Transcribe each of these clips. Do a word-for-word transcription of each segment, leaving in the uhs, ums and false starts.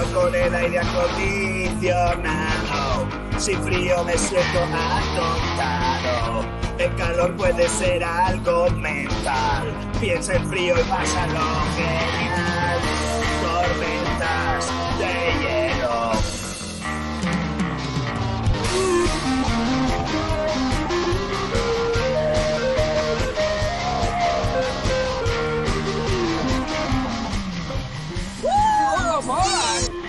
con el aire acondicionado. Sin frío me siento atontado. El calor puede ser algo mental. Piensa en frío y pásalo genial. Tormentas de hielo. ¡Oh, mola!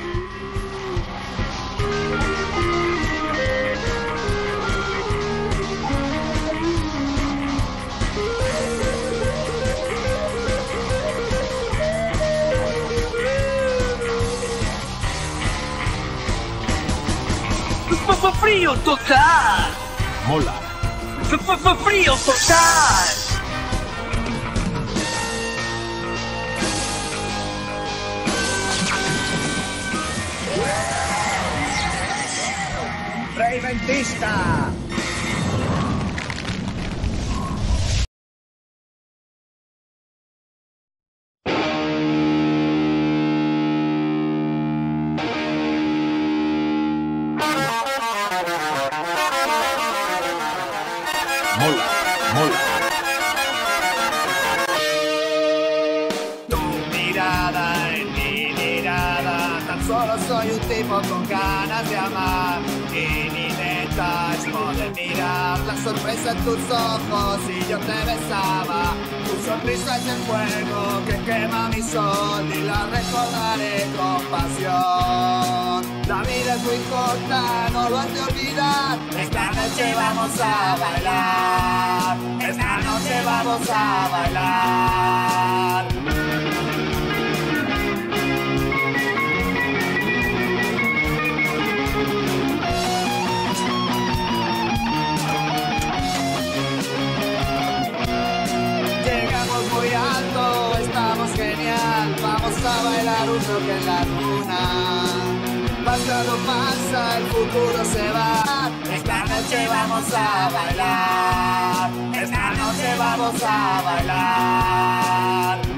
¡Frío total! Mola. ¡Frío total! ¡Reinventista! Mola, mola. Tu mirada en mi mirada. Tan solo soy un tipo con ganas de amar. Y mi neta es poder mirar la sorpresa en tus ojos y yo te besaba. Tu sonrisa es el fuego que quema mi sol y la recordaré con pasión. La vida es muy corta, no lo has de olvidar. Esta noche vamos a bailar. Esta noche vamos a bailar. Llegamos muy alto, estamos genial. Vamos a bailar un rock en la luna. Pasado pasa, el futuro se va. Esta noche vamos a bailar. Esta noche vamos a bailar.